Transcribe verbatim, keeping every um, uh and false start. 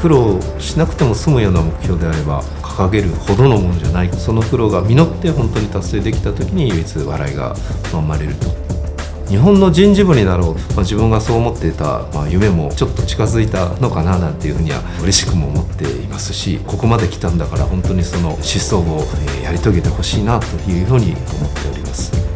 苦労しなくても済むような目標であれば掲げるほどのものじゃない。その苦労が実って本当に達成できた時に唯一笑いが生まれると。日本の人事部になろう、まあ、自分がそう思っていた、まあ、夢もちょっと近づいたのかななんていうふうには嬉しくも思っていますし、ここまで来たんだから本当にその思想をやり遂げてほしいなというふうに思っております。